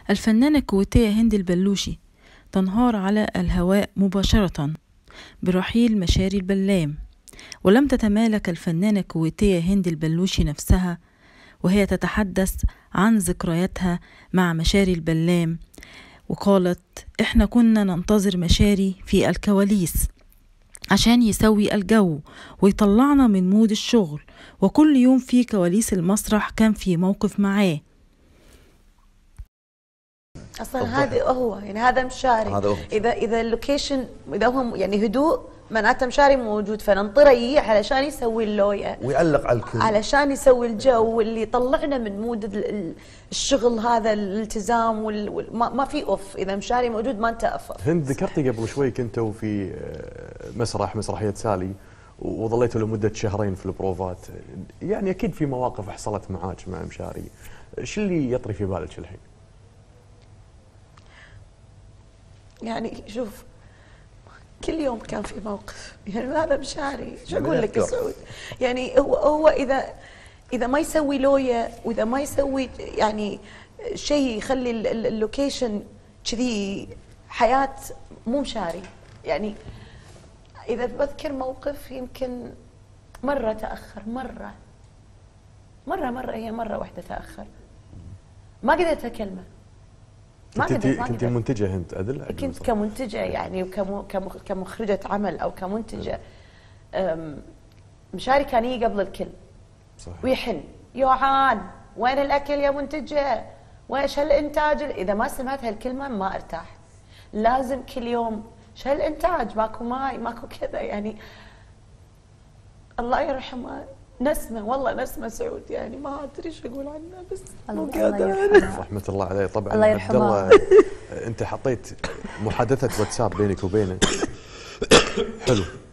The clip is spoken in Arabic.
الفنانة الكويتية هند البلوشي تنهار على الهواء مباشرة برحيل مشاري البلام. ولم تتمالك الفنانة الكويتية هند البلوشي نفسها وهي تتحدث عن ذكرياتها مع مشاري البلام، وقالت: احنا كنا ننتظر مشاري في الكواليس عشان يسوي الجو ويطلعنا من مود الشغل، وكل يوم في كواليس المسرح كان في موقف معاه. اصلا هذا هو يعني هذا مشاري. اذا اللوكيشن اذا هو يعني هدوء معناته مشاري موجود، فننطره يجي علشان يسوي اللوية ويعلق على الكل، علشان يسوي الجو اللي يطلعنا من مود الشغل هذا، الالتزام ما في اوف. اذا مشاري موجود ما انت افف. هند، ذكرتي قبل شوي كنتوا في مسرحية سالي وظليتوا لمدة شهرين في البروفات، يعني اكيد في مواقف حصلت معاك مع مشاري، شو اللي يطري في بالك الحين؟ يعني شوف، كل يوم كان في موقف، يعني هذا مشاري. شو اقول لك يا سعود؟ يعني هو اذا ما يسوي لوية، واذا ما يسوي يعني شيء يخلي اللوكيشن كذي حياة، مو مشاري. يعني اذا بذكر موقف يمكن مرة تأخر، مرة هي مرة واحدة تأخر، ما قدرت اكلمه. كنت منتجة هند أدل؟ كنت كمنتجة يعني، كمخرجة عمل أو كمنتجة. مشاري كان يجي قبل الكل. صحيح. ويحن: يوحان وين الأكل يا منتجة؟ وإيش هالإنتاج؟ إذا ما سمعت هالكلمة ما أرتاح. لازم كل يوم: إيش هالإنتاج؟ ماكو ماي، ماكو كذا. يعني الله يرحمه، نسمة، والله نسمة سعود، يعني ما ادري ايش اقول عنها، بس مو قادره. رحمة الله عليه. طبعا الله يرحمه. انت حطيت محادثة واتساب بينك وبينه، حلو.